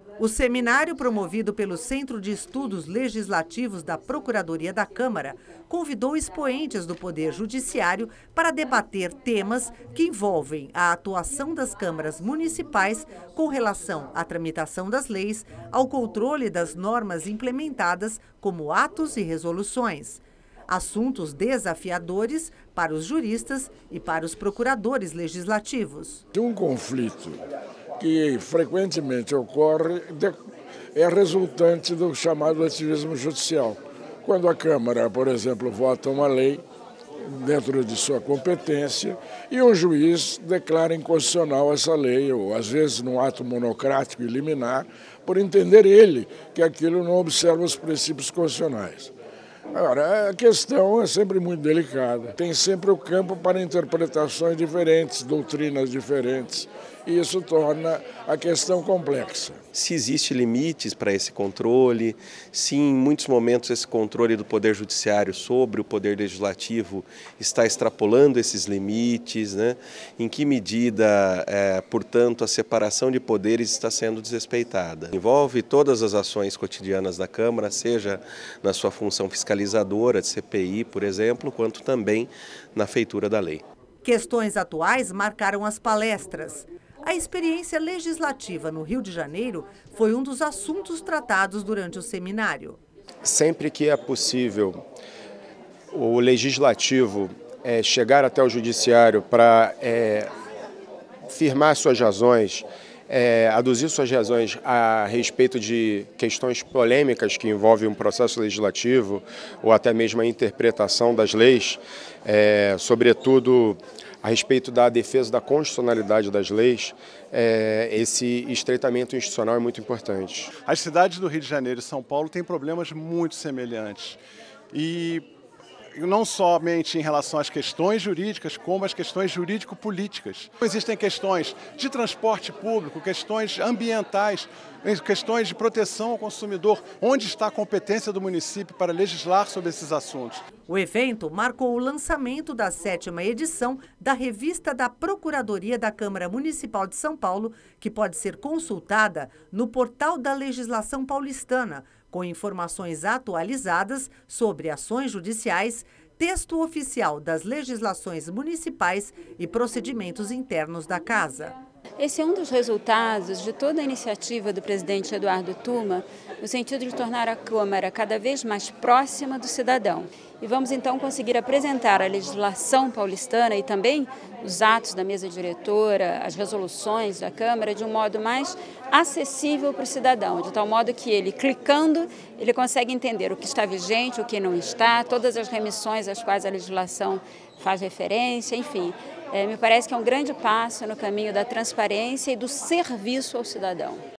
O seminário, promovido pelo Centro de Estudos Legislativos da Procuradoria da Câmara, convidou expoentes do Poder Judiciário para debater temas que envolvem a atuação das câmaras municipais com relação à tramitação das leis, ao controle das normas implementadas, como atos e resoluções. Assuntos desafiadores para os juristas e para os procuradores legislativos. Um conflito que frequentemente ocorre é resultante do chamado ativismo judicial. Quando a Câmara, por exemplo, vota uma lei dentro de sua competência e um juiz declara inconstitucional essa lei, ou às vezes num ato monocrático e liminar, por entender ele que aquilo não observa os princípios constitucionais. Agora, a questão é sempre muito delicada. Tem sempre o campo para interpretações diferentes, doutrinas diferentes, e isso torna a questão complexa. Se existe limites para esse controle, se em muitos momentos esse controle do Poder Judiciário sobre o Poder Legislativo está extrapolando esses limites, né? Em que medida, portanto, a separação de poderes está sendo desrespeitada. Envolve todas as ações cotidianas da Câmara, seja na sua função fiscalizadora, de CPI, por exemplo, quanto também na feitura da lei. Questões atuais marcaram as palestras. A experiência legislativa no Rio de Janeiro foi um dos assuntos tratados durante o seminário. Sempre que é possível o legislativo chegar até o judiciário para firmar suas razões, aduzir suas razões a respeito de questões polêmicas que envolvem um processo legislativo ou até mesmo a interpretação das leis, sobretudo a respeito da defesa da constitucionalidade das leis, esse estreitamento institucional é muito importante. As cidades do Rio de Janeiro e São Paulo têm problemas muito semelhantes. E não somente em relação às questões jurídicas, como às questões jurídico-políticas. Existem questões de transporte público, questões ambientais, questões de proteção ao consumidor. Onde está a competência do município para legislar sobre esses assuntos? O evento marcou o lançamento da 7ª edição da Revista da Procuradoria da Câmara Municipal de São Paulo, que pode ser consultada no portal da Legislação Paulistana, com informações atualizadas sobre ações judiciais, texto oficial das legislações municipais e procedimentos internos da Casa. Esse é um dos resultados de toda a iniciativa do presidente Eduardo Tuma, no sentido de tornar a Câmara cada vez mais próxima do cidadão. E vamos então conseguir apresentar a legislação paulistana e também os atos da mesa diretora, as resoluções da Câmara de um modo mais acessível para o cidadão, de tal modo que ele, clicando, ele consegue entender o que está vigente, o que não está, todas as remissões às quais a legislação faz referência, enfim. Me parece que é um grande passo no caminho da transparência e do serviço ao cidadão.